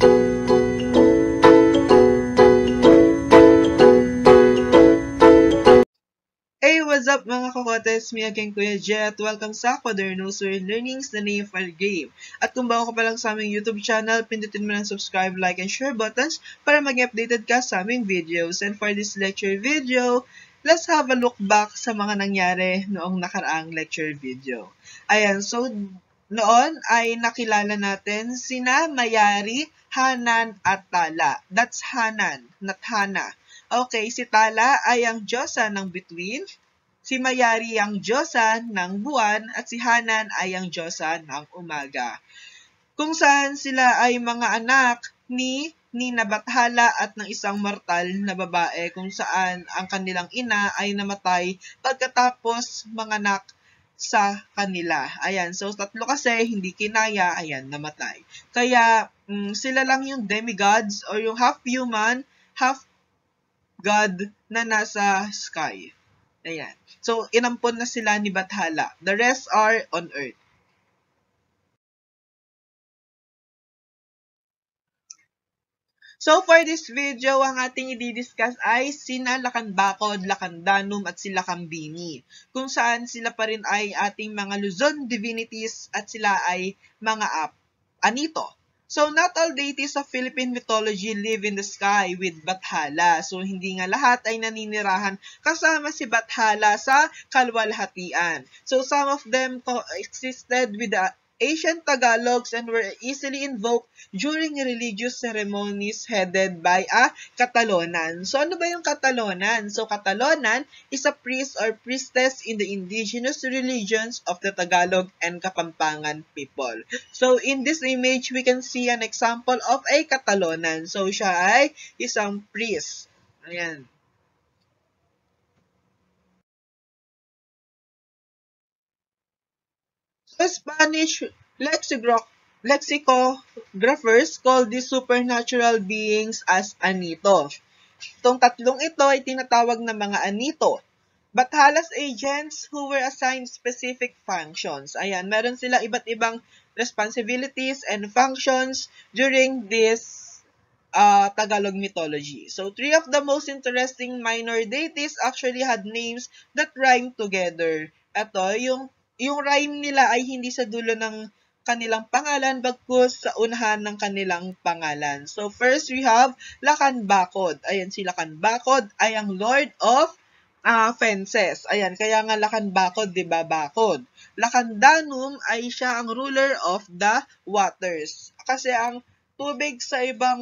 Hey, what's up mga kakotes? Me again, Kuya Jet. Welcome sa Quadernos where learning's the name of our game. At kung bago ka pa lang sa aming YouTube channel, pindutin mo ng subscribe, like, and share buttons para maging updated ka sa aming videos. And for this lecture video, let's have a look back sa mga nangyari noong nakaraang lecture video. Ayan, so noon ay nakilala natin sina Mayari, Hanan, at Tala. That's Hanan, not Hana. Okay, si Tala ay ang diyosa ng bituin, si Mayari ang diyosa ng buwan, at si Hanan ay ang diyosa ng umaga. Kung saan sila ay mga anak ni Nina Bathala at ng isang mortal na babae kung saan ang kanilang ina ay namatay pagkatapos manganak sa kanila. Ayan, so tatlo kasi hindi kinaya, ayan, namatay. Kaya sila lang yung demigods or yung half human, half God na nasa sky. Ayan. So, inampon na sila ni Bathala. The rest are on earth. So, for this video, ang ating i-discuss ay sina Lakan-Bakod, Lakan-Danum, at sila Kambini. Kung saan sila pa rin ay ating mga Luzon divinities at sila ay mga anito. So, not all deities of Philippine mythology live in the sky with Bathala. So, hindi nga lahat ay naninirahan kasama si Bathala sa kalwalhatian. So, some of them coexisted with the ancient Tagalogs and were easily invoked during religious ceremonies headed by a Katalonan. So, ano ba yung Katalonan? So, Katalonan is a priest or priestess in the indigenous religions of the Tagalog and Kapampangan people. So, in this image, we can see an example of a Katalonan. So, siya ay isang priest. Ayan. So, Spanish lexicographers call these supernatural beings as anito. Itong tatlong ito ay tinatawag na mga anito. Bathalas agents who were assigned specific functions. Ayan, meron sila iba't ibang responsibilities and functions during this Tagalog mythology. So, three of the most interesting minor deities actually had names that rhyme together. Ito, yung rhyme nila ay hindi sa dulo ng kanilang pangalan bagkus sa unahan ng kanilang pangalan. So, first we have Lakan-Bakod. Ayan, si Lakan-Bakod ay ang Lord of fences. Ayan, kaya nga Lakan-Bakod, di ba, bakod. Lakan-Danum ay siya ang ruler of the waters. Kasi ang tubig sa ibang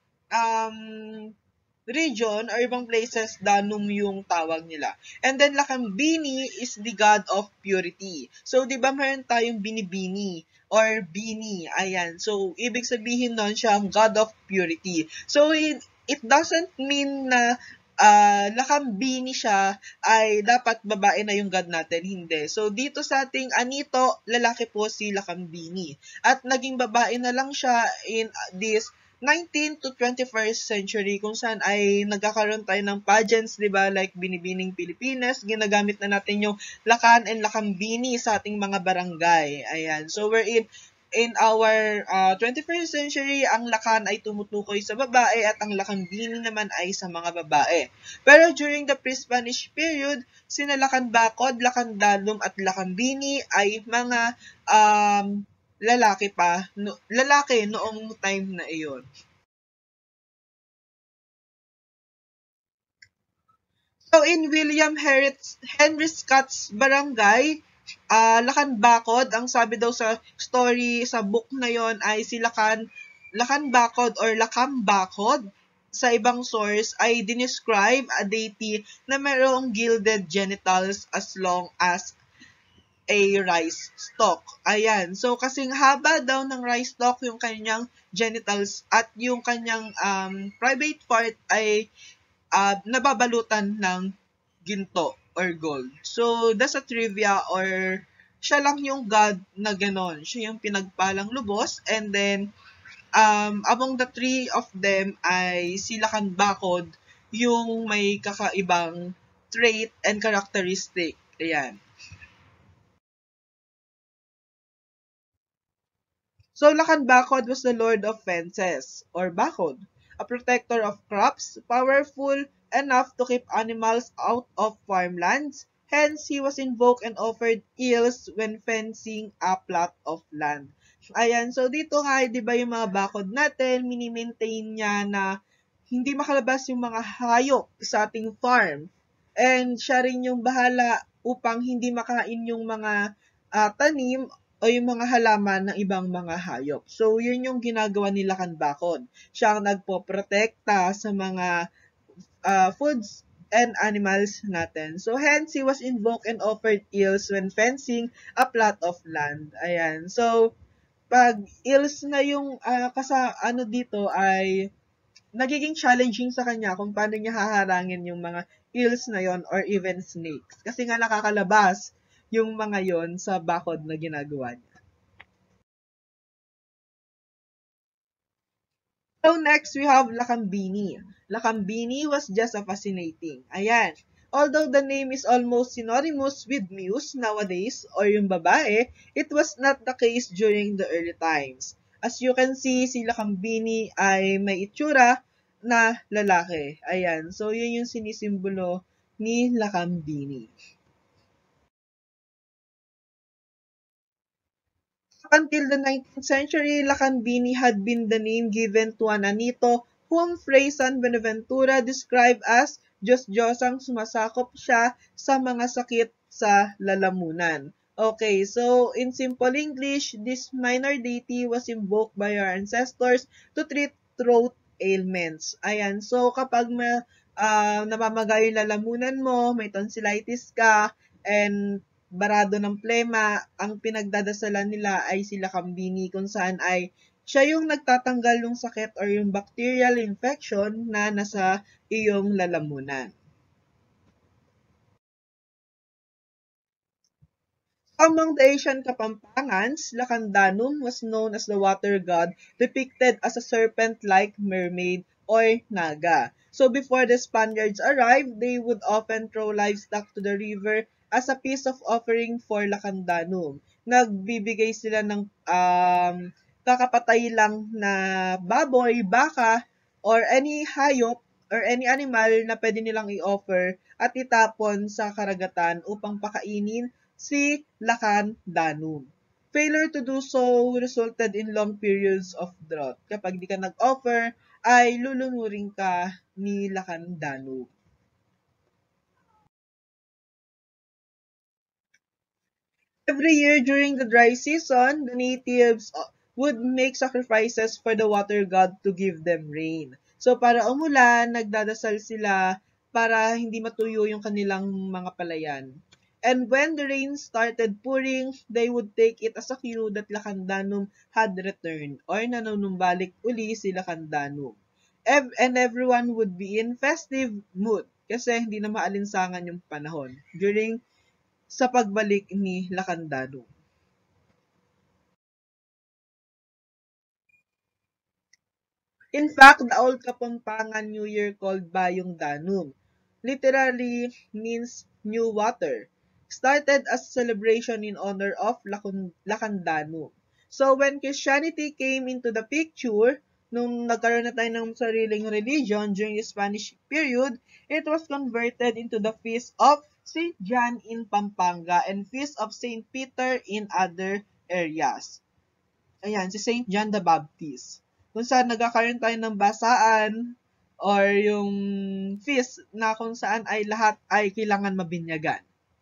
region or ibang places, Danum yung tawag nila. And then, Lakambini is the god of purity. So, di ba meron tayong binibini or bini? Ayan. So, ibig sabihin nun siya ang god of purity. So, it doesn't mean na Lakambini siya ay dapat babae na yung god natin. Hindi. So, dito sa ating anito, lalaki po si Lakambini. At naging babae na lang siya in this 19th to 21st century kung saan ay nagkakaroon tayo ng pageants, di ba? Like Binibining Pilipinas, ginagamit na natin yung Lakan and Lakambini sa ating mga barangay. Ayan. So, we're in our 21st century, ang Lakan ay tumutukoy sa babae at ang Lakambini naman ay sa mga babae. Pero during the pre-Spanish period, sina Lakan-Bakod, Lakan-Dalum at Lakambini ay mga lalaki noong time na iyon. So, in William Henry Scott's barangay, Lakan-Bakod, ang sabi daw sa story, sa book na yon ay si Lakan-Bakod or Lakam-Bakod, sa ibang source ay dinescribe a deity na mayroong gilded genitals as long as a rice stalk. Ayan. So, kasing haba daw ng rice stalk yung kanyang genitals at yung kanyang private part ay nababalutan ng ginto or gold. So, that's a trivia or siya lang yung god na ganon. Siya yung pinagpalang lubos and then among the three of them ay si Lakan-Bakod yung may kakaibang trait and characteristic. Ayan. So Lakan Bakod was the lord of fences, or Bakod, a protector of crops, powerful enough to keep animals out of farmlands. Hence, he was invoked and offered eels when fencing a plot of land. Ayan, so dito nga, di ba yung mga bakod natin, mini-maintain niya na hindi makalabas yung mga hayop sa ating farm. And siya rin yung bahala upang hindi makain yung mga tanim o yung mga halaman ng ibang mga hayop. So, yun yung ginagawa nila Kanbakod. Siya ang nagpoprotekta sa mga foods and animals natin. So, hence, he was invoked and offered eels when fencing a plot of land. Ayan. So, pag eels na yung ano dito ay nagiging challenging sa kanya kung paano niya haharangin yung mga eels na yon or even snakes. Kasi nga nakakalabas yung mga yon sa bakod na ginagawa niya. So next, we have Lakambini. Lakambini was just a fascinating. Ayan. Although the name is almost synonymous with muse nowadays or yung babae, it was not the case during the early times. As you can see, si Lakambini ay may itsura na lalaki. Ayan. So yun yung sinisimbolo ni Lakambini. Up until the 19th century, Lacandini had been the name given to an anito whom Fray San Buenaventura described as Diyos-Diyosang sumasakop siya sa mga sakit sa lalamunan. Okay, so in simple English, this minor deity was invoked by our ancestors to treat throat ailments. Ayan, so kapag namamaga yung lalamunan mo, may tonsillitis ka, and barado ng plema, ang pinagdadasalan nila ay sila Kambini kung saan ay siya yung nagtatanggal ng sakit or yung bacterial infection na nasa iyong lalamunan. Among the Asian Kapampangans, Lacandanum was known as the water god, depicted as a serpent-like mermaid or naga. So before the Spaniards arrived, they would often throw livestock to the river as a piece of offering for Lacandanum. Nagbibigay sila ng kakapatay lang na baboy, baka, or any hayop or any animal na pwede nilang i-offer at itapon sa karagatan upang pakainin si Lakan Danum. Failure to do so resulted in long periods of drought. Kapag di ka nag-offer, ay lulunurin ka ni Lakan Danum. Every year during the dry season, the natives would make sacrifices for the water god to give them rain. So para umulan, nagdadasal sila para hindi matuyo yung kanilang mga palayan. And when the rain started pouring, they would take it as a cue that Lacandanum had returned or nanunumbalik uli si Lacandanum. And everyone would be in festive mood kasi hindi na maalinsangan yung panahon during sa pagbalik ni Lakandano. In fact, the old Kapampangan New Year called Bayong Danum literally means new water. Started as a celebration in honor of Lacandanum. So when Christianity came into the picture, nung nagkaroon na tayo ng sariling religion during the Spanish period, it was converted into the feast of St. John in Pampanga and feast of St. Peter in other areas. Ayan, si St. John the Baptist. Kung saan nagkakaroon tayo ng basaan or yung feast na kung saan ay lahat ay kailangan mabinyagan.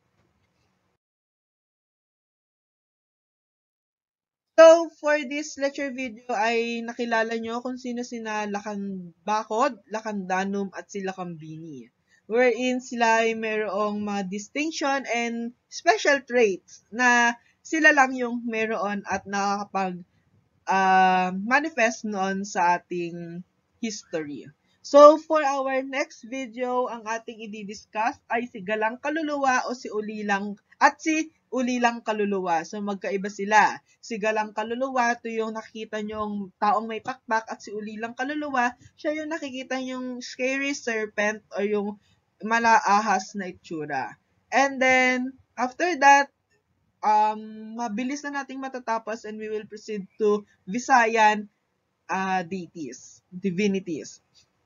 So, for this lecture video ay nakilala nyo kung sino sina Bakod, Lacandanum at si Lakambini. Wherein sila ay mayroong mga distinction and special traits na sila lang yung meron at nakakapag manifest noon sa ating history. So, for our next video, ang ating i-discuss ay si Galang Kaluluwa o si Ulilang at si Ulilang Kaluluwa. So, magkaiba sila. Si Galang Kaluluwa, ito yung nakikita nyong taong may pakpak at si Ulilang Kaluluwa, siya yung nakikita yung scary serpent o yung malaahas na itsura. And then, after that, mabilis na nating matatapos and we will proceed to Visayan deities, divinities.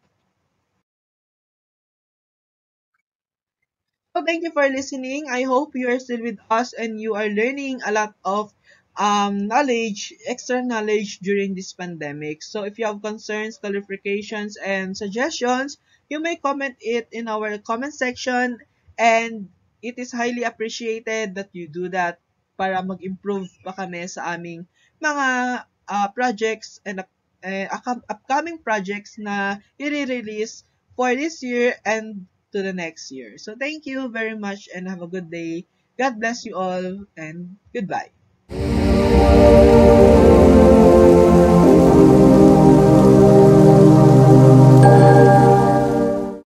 So thank you for listening. I hope you are still with us and you are learning a lot of knowledge, extra knowledge during this pandemic. So if you have concerns, clarifications, and suggestions, you may comment it in our comment section, and it is highly appreciated that you do that para mag-improve pa kami sa aming mga projects and upcoming projects na i-release for this year and to the next year. So thank you very much and have a good day. God bless you all and goodbye.